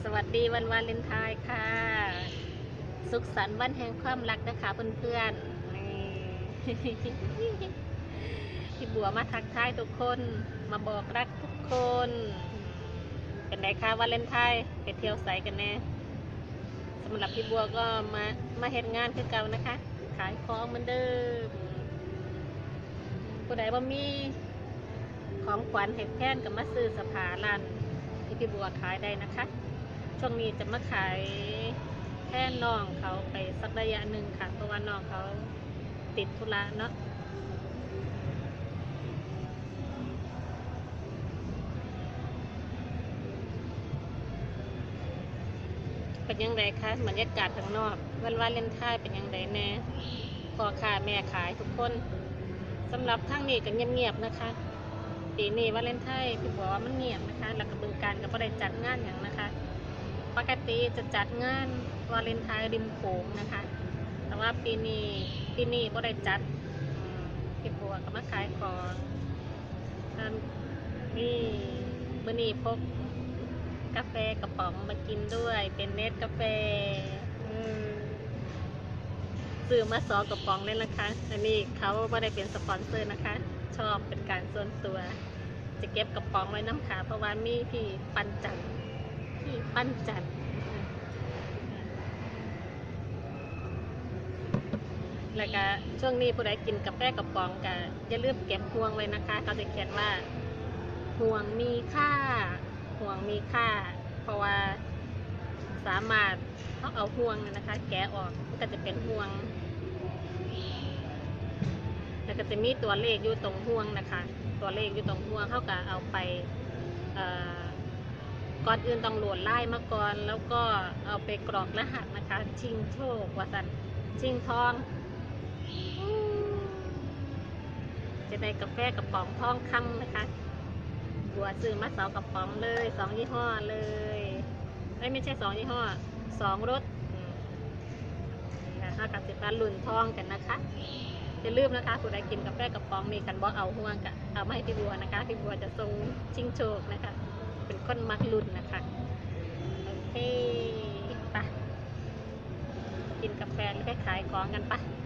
วัสดีวันวาเลนไทน์ค่ะสุขสันต์วันแห่งความรักนะคะเพื่อนๆนี่ พี่บัวมาทักทายทุกคนมาบอกรักทุกคนเป็นไงคะวาเลนไทน์ไปเที่ยวไสกันแน่สำหรับพี่บัวก็มาเฮ็ดงานคือเก่านะคะขายของเหมือนเดิมผู้ใดบ่มีของขวัญให้แฟนก็มาซื้อเสื้อผ้าร้านที่พี่บัวขายได้นะคะช่วงนี้จะมาขายแค่น้องเขาไปสักระยะหนึ่งค่ะเพราะว่าน้องเขาติดธุระเนาะเป็นยังไงคะบรรยากาศข้างนอกวันวาเลนไทน์เป็นยังไงแน่พ่อค้าแม่ขายทุกคนสำหรับทางนี้ก็เงียบๆนะคะปีนี้วาเลนไทน์พี่บอกว่ามันเงียบนะคะแล้วก็บึงการก็ไม่ได้จัดงานอย่างนะคะปกติจะจัดงานวาเลนไทน์ริมโขงนะคะแต่ว่าปีนี้ไม่ได้จัดพี่บัวก็มาขายของนี่มื้อนี้พกกาแฟกระป๋องมากินด้วยเป็นเนสกาแฟซื้อมา2 กระป๋องเลยนะคะอันนี้เขาไม่ได้เป็นสปอนเซอร์นะคะชอบเป็นการส่วนตัวจะเก็บกระป๋องไว้น้ำขาเพราะว่ามีพี่ปั้นจันแล้วก็ช่วงนี้ผู้ใดกินกาแฟกระป๋องก็อย่าลืมเก็บห่วงไว้นะคะเขาจะเขียนว่าห่วงมีค่าเพราะว่าสามารถเอาห่วงนะคะแกะออกก็จะเป็นห่วงแล้วก็จะมีตัวเลขอยู่ตรงห่วงนะคะตัวเลขอยู่ตรงห่วงเขาก็เอาไปก่อนอื่นต้องโหลดไล่มาก่อนแล้วก็เอาไปกรอกรหัสนะคะชิงโชคว่าสันชิงทองจะได้กาแฟกระป๋องทองคำนะคะบัวซื้อมา2 กระป๋องเลย2 ยี่ห้อเลยไม่ใช่2 ยี่ห้อ2 รสนะคะกับสิบลุ่นทองกันนะคะอย่าลืมนะคะผู้ใดกินกาแฟกระป๋องมีกันบ่เอาห่วงกันเอามาให้พี่บัวนะคะพี่บัวจะทรงชิงโชคนะคะเป็นคนมักลุ่นนะคะโอเคไปกินกาแฟแล้วไปขายของกันปะ